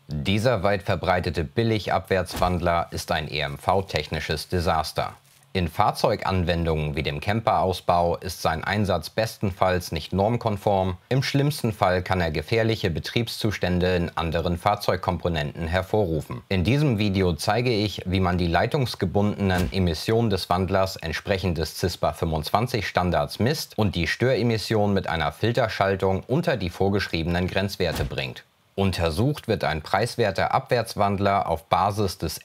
Dieser weit verbreitete Billigabwärtswandler ist ein EMV-technisches Desaster. In Fahrzeuganwendungen wie dem Camperausbau ist sein Einsatz bestenfalls nicht normkonform, im schlimmsten Fall kann er gefährliche Betriebszustände in anderen Fahrzeugkomponenten hervorrufen. In diesem Video zeige ich, wie man die leitungsgebundenen Emissionen des Wandlers entsprechend des CISPA 25 Standards misst und die Störemission mit einer Filterschaltung unter die vorgeschriebenen Grenzwerte bringt. Untersucht wird ein preiswerter Abwärtswandler auf Basis des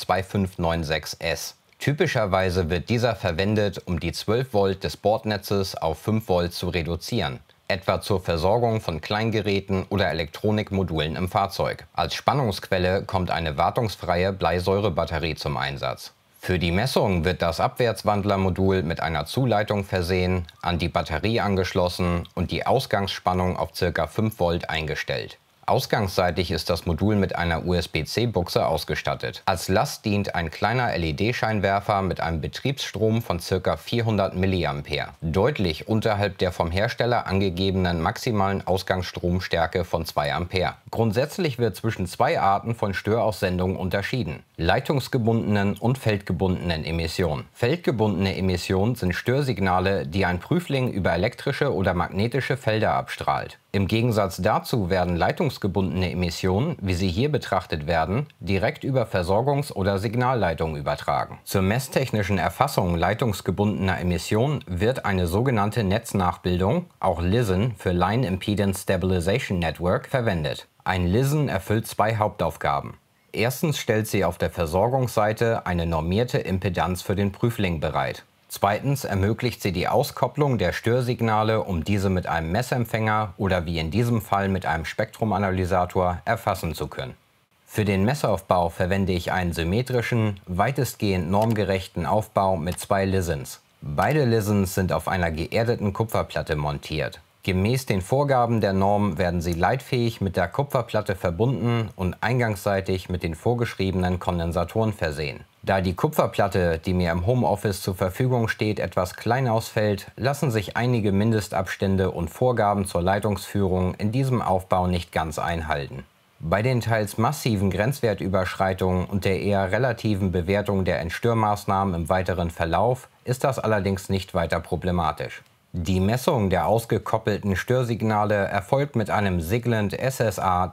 LM2596S. Typischerweise wird dieser verwendet, um die 12 Volt des Bordnetzes auf 5 Volt zu reduzieren, etwa zur Versorgung von Kleingeräten oder Elektronikmodulen im Fahrzeug. Als Spannungsquelle kommt eine wartungsfreie Bleisäurebatterie zum Einsatz. Für die Messung wird das Abwärtswandlermodul mit einer Zuleitung versehen, an die Batterie angeschlossen und die Ausgangsspannung auf ca. 5 Volt eingestellt. Ausgangsseitig ist das Modul mit einer USB-C-Buchse ausgestattet. Als Last dient ein kleiner LED-Scheinwerfer mit einem Betriebsstrom von ca. 400 mA, deutlich unterhalb der vom Hersteller angegebenen maximalen Ausgangsstromstärke von 2 A. Grundsätzlich wird zwischen zwei Arten von Störaussendungen unterschieden: leitungsgebundenen und feldgebundenen Emissionen. Feldgebundene Emissionen sind Störsignale, die ein Prüfling über elektrische oder magnetische Felder abstrahlt. Im Gegensatz dazu werden leitungsgebundene Emissionen, wie sie hier betrachtet werden, direkt über Versorgungs- oder Signalleitungen übertragen. Zur messtechnischen Erfassung leitungsgebundener Emissionen wird eine sogenannte Netznachbildung, auch LISN für Line Impedance Stabilization Network, verwendet. Ein LISN erfüllt zwei Hauptaufgaben. Erstens stellt sie auf der Versorgungsseite eine normierte Impedanz für den Prüfling bereit. Zweitens ermöglicht sie die Auskopplung der Störsignale, um diese mit einem Messempfänger oder wie in diesem Fall mit einem Spektrumanalysator erfassen zu können. Für den Messaufbau verwende ich einen symmetrischen, weitestgehend normgerechten Aufbau mit zwei LISNs. Beide LISNs sind auf einer geerdeten Kupferplatte montiert. Gemäß den Vorgaben der Norm werden sie leitfähig mit der Kupferplatte verbunden und eingangsseitig mit den vorgeschriebenen Kondensatoren versehen. Da die Kupferplatte, die mir im Homeoffice zur Verfügung steht, etwas klein ausfällt, lassen sich einige Mindestabstände und Vorgaben zur Leitungsführung in diesem Aufbau nicht ganz einhalten. Bei den teils massiven Grenzwertüberschreitungen und der eher relativen Bewertung der Entstörmaßnahmen im weiteren Verlauf ist das allerdings nicht weiter problematisch. Die Messung der ausgekoppelten Störsignale erfolgt mit einem Siglent SSA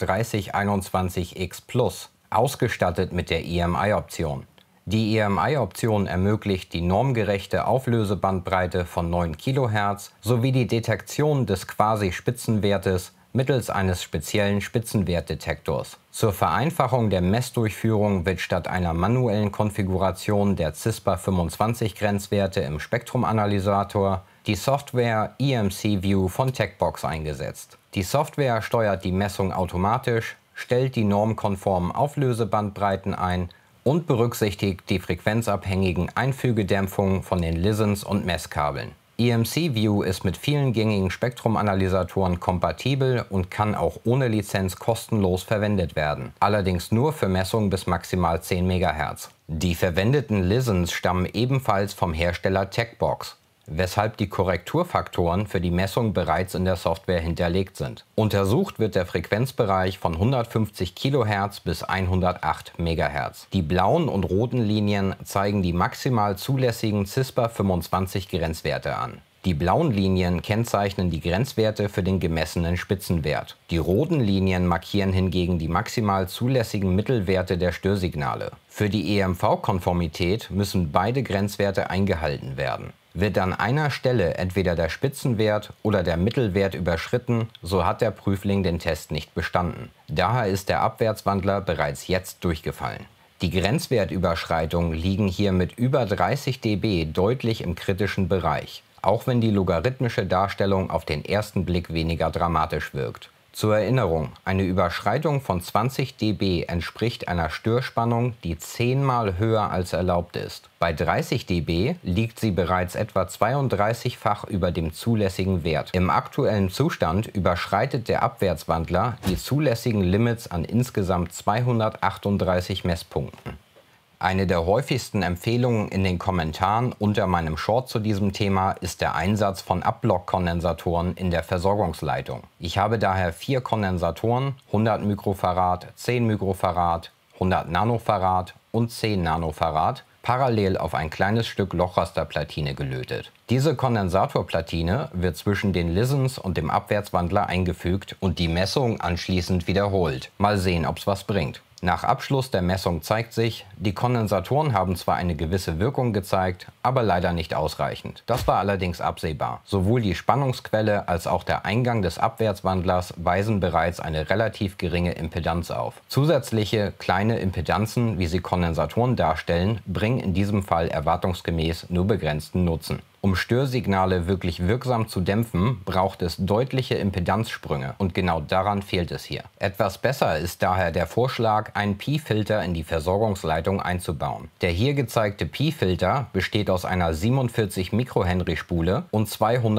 3021X Plus, ausgestattet mit der EMI-Option. Die EMI-Option ermöglicht die normgerechte Auflösebandbreite von 9 kHz sowie die Detektion des Quasi-Spitzenwertes mittels eines speziellen Spitzenwertdetektors. Zur Vereinfachung der Messdurchführung wird statt einer manuellen Konfiguration der CISPA 25 Grenzwerte im Spektrumanalysator die Software EMC View von Techbox eingesetzt. Die Software steuert die Messung automatisch, stellt die normkonformen Auflösebandbreiten ein und berücksichtigt die frequenzabhängigen Einfügedämpfungen von den LISNs und Messkabeln. EMC View ist mit vielen gängigen Spektrumanalysatoren kompatibel und kann auch ohne Lizenz kostenlos verwendet werden, allerdings nur für Messungen bis maximal 10 MHz. Die verwendeten LISNs stammen ebenfalls vom Hersteller Techbox, weshalb die Korrekturfaktoren für die Messung bereits in der Software hinterlegt sind. Untersucht wird der Frequenzbereich von 150 kHz bis 108 MHz. Die blauen und roten Linien zeigen die maximal zulässigen CISPA 25 Grenzwerte an. Die blauen Linien kennzeichnen die Grenzwerte für den gemessenen Spitzenwert. Die roten Linien markieren hingegen die maximal zulässigen Mittelwerte der Störsignale. Für die EMV-Konformität müssen beide Grenzwerte eingehalten werden. Wird an einer Stelle entweder der Spitzenwert oder der Mittelwert überschritten, so hat der Prüfling den Test nicht bestanden. Daher ist der Abwärtswandler bereits jetzt durchgefallen. Die Grenzwertüberschreitungen liegen hier mit über 30 dB deutlich im kritischen Bereich, auch wenn die logarithmische Darstellung auf den ersten Blick weniger dramatisch wirkt. Zur Erinnerung, eine Überschreitung von 20 dB entspricht einer Störspannung, die 10-mal höher als erlaubt ist. Bei 30 dB liegt sie bereits etwa 32-fach über dem zulässigen Wert. Im aktuellen Zustand überschreitet der Abwärtswandler die zulässigen Limits an insgesamt 238 Messpunkten. Eine der häufigsten Empfehlungen in den Kommentaren unter meinem Short zu diesem Thema ist der Einsatz von Uplog-Kondensatoren in der Versorgungsleitung. Ich habe daher 4 Kondensatoren, 100 Mikrofarad, 10 Mikrofarad, 100 Nanofarad und 10 Nanofarad, parallel auf ein kleines Stück Lochrasterplatine gelötet. Diese Kondensatorplatine wird zwischen den Listens und dem Abwärtswandler eingefügt und die Messung anschließend wiederholt. Mal sehen, ob's was bringt. Nach Abschluss der Messung zeigt sich, die Kondensatoren haben zwar eine gewisse Wirkung gezeigt, aber leider nicht ausreichend. Das war allerdings absehbar. Sowohl die Spannungsquelle als auch der Eingang des Abwärtswandlers weisen bereits eine relativ geringe Impedanz auf. Zusätzliche kleine Impedanzen, wie sie Kondensatoren darstellen, bringen in diesem Fall erwartungsgemäß nur begrenzten Nutzen. Um Störsignale wirklich wirksam zu dämpfen, braucht es deutliche Impedanzsprünge und genau daran fehlt es hier. Etwas besser ist daher der Vorschlag, einen Pi-Filter in die Versorgungsleitung einzubauen. Der hier gezeigte Pi-Filter besteht aus einer 47 Mikrohenry Spule und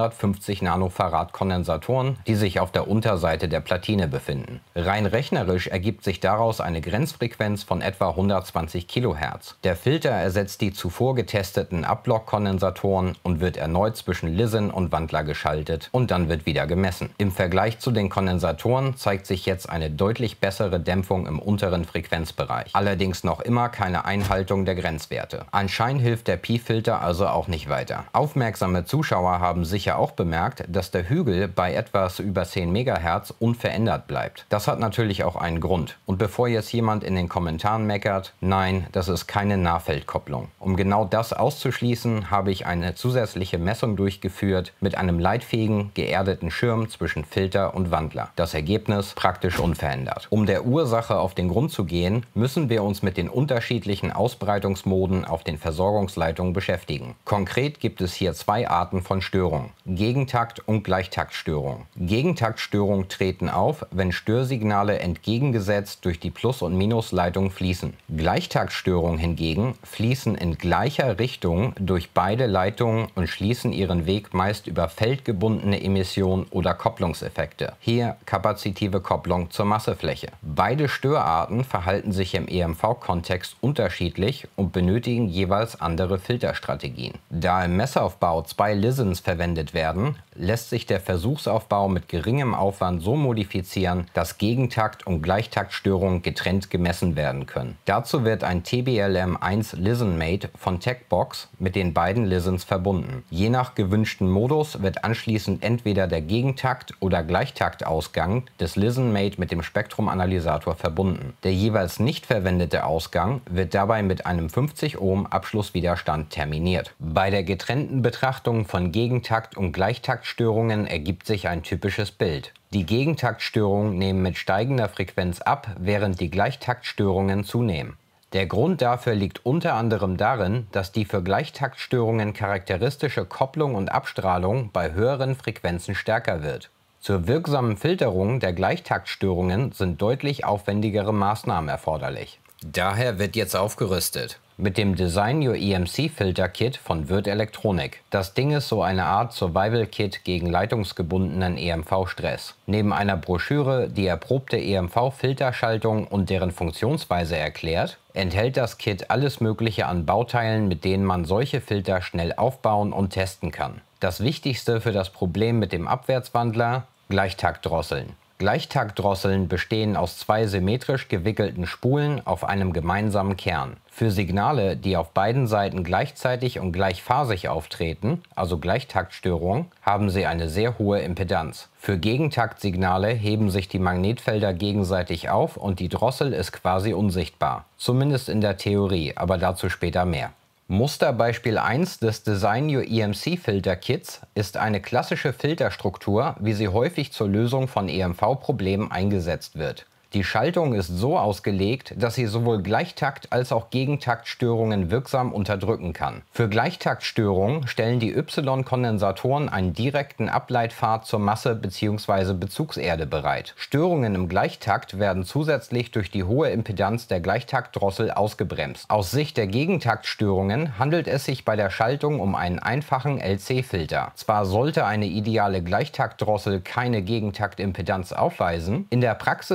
250 Nanofarad Kondensatoren, die sich auf der Unterseite der Platine befinden. Rein rechnerisch ergibt sich daraus eine Grenzfrequenz von etwa 120 kHz. Der Filter ersetzt die zuvor getesteten Uplog-Kondensatoren und wird erneut zwischen Listen und Wandler geschaltet und dann wird wieder gemessen. Im Vergleich zu den Kondensatoren zeigt sich jetzt eine deutlich bessere Dämpfung im unteren Frequenzbereich. Allerdings noch immer keine Einhaltung der Grenzwerte. Anscheinend hilft der Pi-Filter also auch nicht weiter. Aufmerksame Zuschauer haben sicher auch bemerkt, dass der Hügel bei etwas über 10 MHz unverändert bleibt. Das hat natürlich auch einen Grund. Und bevor jetzt jemand in den Kommentaren meckert, nein, das ist keine Nahfeldkopplung. Um genau das auszuschließen, habe ich eine zusätzliche Messung durchgeführt mit einem leitfähigen, geerdeten Schirm zwischen Filter und Wandler. Das Ergebnis praktisch unverändert. Um der Ursache auf den Grund zu gehen, müssen wir uns mit den unterschiedlichen Ausbreitungsmoden auf den Versorgungsleitungen beschäftigen. Konkret gibt es hier 2 Arten von Störungen: Gegentakt- und Gleichtaktstörung. Gegentaktstörungen treten auf, wenn Störsignale entgegengesetzt durch die Plus- und Minusleitung fließen. Gleichtaktstörungen hingegen fließen in gleicher Richtung durch beide Leitungen und schließen ihren Weg meist über feldgebundene Emissionen oder Kopplungseffekte. Hier kapazitive Kopplung zur Massefläche. Beide Störarten verhalten sich im EMV-Kontext unterschiedlich und benötigen jeweils andere Filterstrategien. Da im Messaufbau 2 Listens verwendet werden, lässt sich der Versuchsaufbau mit geringem Aufwand so modifizieren, dass Gegentakt- und Gleichtaktstörungen getrennt gemessen werden können. Dazu wird ein TBLM1 ListenMate von Techbox mit den beiden Listens verbunden. Je nach gewünschten Modus wird anschließend entweder der Gegentakt- oder Gleichtaktausgang des ListenMate mit dem Spektrumanalysator verbunden. Der jeweils nicht verwendete Ausgang wird dabei mit einem 50 Ohm Abschlusswiderstand terminiert. Bei der getrennten Betrachtung von Gegentakt- und Gleichtaktstörungen ergibt sich ein typisches Bild. Die Gegentaktstörungen nehmen mit steigender Frequenz ab, während die Gleichtaktstörungen zunehmen. Der Grund dafür liegt unter anderem darin, dass die für Gleichtaktstörungen charakteristische Kopplung und Abstrahlung bei höheren Frequenzen stärker wird. Zur wirksamen Filterung der Gleichtaktstörungen sind deutlich aufwendigere Maßnahmen erforderlich. Daher wird jetzt aufgerüstet mit dem Design Your EMC Filter Kit von Würth Elektronik. Das Ding ist so eine Art Survival Kit gegen leitungsgebundenen EMV-Stress. Neben einer Broschüre, die erprobte EMV-Filterschaltung und deren Funktionsweise erklärt, enthält das Kit alles Mögliche an Bauteilen, mit denen man solche Filter schnell aufbauen und testen kann. Das Wichtigste für das Problem mit dem Abwärtswandler: Gleichtaktdrosseln. Gleichtaktdrosseln bestehen aus 2 symmetrisch gewickelten Spulen auf einem gemeinsamen Kern. Für Signale, die auf beiden Seiten gleichzeitig und gleichphasig auftreten, also Gleichtaktstörungen, haben sie eine sehr hohe Impedanz. Für Gegentaktsignale heben sich die Magnetfelder gegenseitig auf und die Drossel ist quasi unsichtbar. Zumindest in der Theorie, aber dazu später mehr. Musterbeispiel 1 des Design Your EMC Filter Kits ist eine klassische Filterstruktur, wie sie häufig zur Lösung von EMV-Problemen eingesetzt wird. Die Schaltung ist so ausgelegt, dass sie sowohl Gleichtakt- als auch Gegentaktstörungen wirksam unterdrücken kann. Für Gleichtaktstörungen stellen die Y-Kondensatoren einen direkten Ableitpfad zur Masse bzw. Bezugserde bereit. Störungen im Gleichtakt werden zusätzlich durch die hohe Impedanz der Gleichtaktdrossel ausgebremst. Aus Sicht der Gegentaktstörungen handelt es sich bei der Schaltung um einen einfachen LC-Filter. Zwar sollte eine ideale Gleichtaktdrossel keine Gegentaktimpedanz aufweisen, in der Praxis ist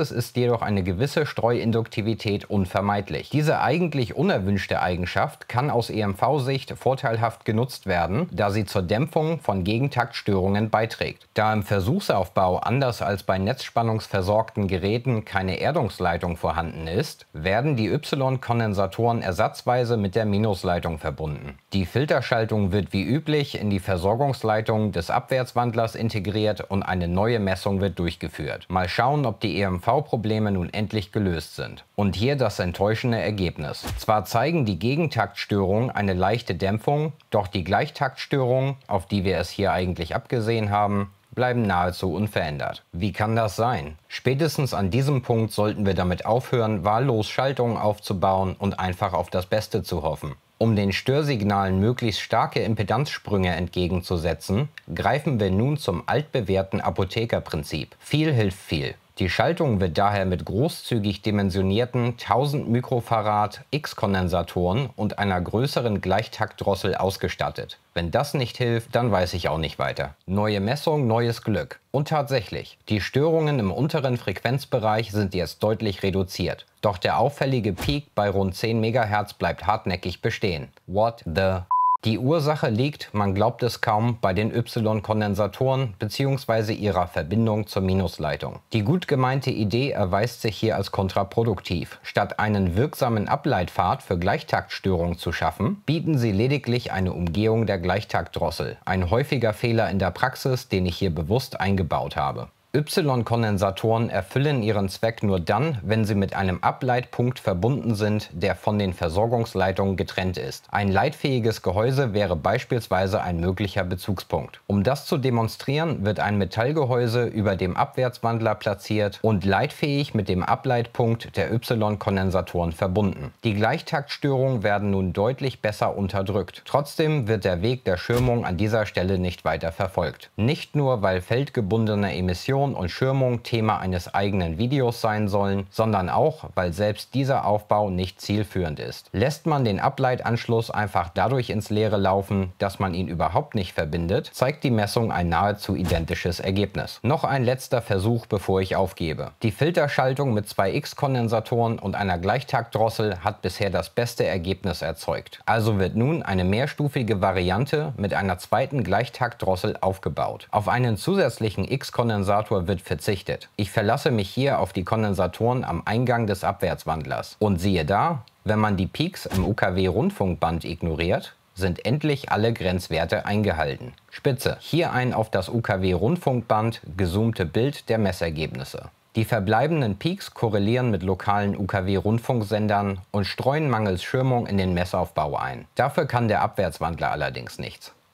jedoch eine gewisse Streuinduktivität unvermeidlich. Diese eigentlich unerwünschte Eigenschaft kann aus EMV-Sicht vorteilhaft genutzt werden, da sie zur Dämpfung von Gegentaktstörungen beiträgt. Da im Versuchsaufbau anders als bei netzspannungsversorgten Geräten keine Erdungsleitung vorhanden ist, werden die Y-Kondensatoren ersatzweise mit der Minusleitung verbunden. Die Filterschaltung wird wie üblich in die Versorgungsleitung des Abwärtswandlers integriert und eine neue Messung wird durchgeführt. Mal schauen, ob die EMV-Probleme nun endlich gelöst sind. Und hier das enttäuschende Ergebnis. Zwar zeigen die Gegentaktstörungen eine leichte Dämpfung, doch die Gleichtaktstörungen, auf die wir es hier eigentlich abgesehen haben, bleiben nahezu unverändert. Wie kann das sein? Spätestens an diesem Punkt sollten wir damit aufhören, wahllos Schaltungen aufzubauen und einfach auf das Beste zu hoffen. Um den Störsignalen möglichst starke Impedanzsprünge entgegenzusetzen, greifen wir nun zum altbewährten Apothekerprinzip. Viel hilft viel. Die Schaltung wird daher mit großzügig dimensionierten 1000 Mikrofarad X-Kondensatoren und einer größeren Gleichtaktdrossel ausgestattet. Wenn das nicht hilft, dann weiß ich auch nicht weiter. Neue Messung, neues Glück. Und tatsächlich, die Störungen im unteren Frequenzbereich sind jetzt deutlich reduziert. Doch der auffällige Peak bei rund 10 MHz bleibt hartnäckig bestehen. What the... Die Ursache liegt, man glaubt es kaum, bei den Y-Kondensatoren bzw. ihrer Verbindung zur Minusleitung. Die gut gemeinte Idee erweist sich hier als kontraproduktiv. Statt einen wirksamen Ableitpfad für Gleichtaktstörungen zu schaffen, bieten sie lediglich eine Umgehung der Gleichtaktdrossel. Ein häufiger Fehler in der Praxis, den ich hier bewusst eingebaut habe. Y-Kondensatoren erfüllen ihren Zweck nur dann, wenn sie mit einem Ableitpunkt verbunden sind, der von den Versorgungsleitungen getrennt ist. Ein leitfähiges Gehäuse wäre beispielsweise ein möglicher Bezugspunkt. Um das zu demonstrieren, wird ein Metallgehäuse über dem Abwärtswandler platziert und leitfähig mit dem Ableitpunkt der Y-Kondensatoren verbunden. Die Gleichtaktstörungen werden nun deutlich besser unterdrückt. Trotzdem wird der Weg der Schirmung an dieser Stelle nicht weiter verfolgt. Nicht nur, weil feldgebundene Emissionen und Schirmung Thema eines eigenen Videos sein sollen, sondern auch, weil selbst dieser Aufbau nicht zielführend ist. Lässt man den Ableitanschluss einfach dadurch ins Leere laufen, dass man ihn überhaupt nicht verbindet, zeigt die Messung ein nahezu identisches Ergebnis. Noch ein letzter Versuch, bevor ich aufgebe. Die Filterschaltung mit 2 X-Kondensatoren und einer Gleichtaktdrossel hat bisher das beste Ergebnis erzeugt. Also wird nun eine mehrstufige Variante mit einer zweiten Gleichtaktdrossel aufgebaut. Auf einen zusätzlichen X-Kondensator wird verzichtet. Ich verlasse mich hier auf die Kondensatoren am Eingang des Abwärtswandlers. Und siehe da, wenn man die Peaks im UKW-Rundfunkband ignoriert, sind endlich alle Grenzwerte eingehalten. Spitze. Hier ein auf das UKW-Rundfunkband gezoomte Bild der Messergebnisse. Die verbleibenden Peaks korrelieren mit lokalen UKW-Rundfunksendern und streuen mangels Schirmung in den Messaufbau ein. Dafür kann der Abwärtswandler allerdings nichts.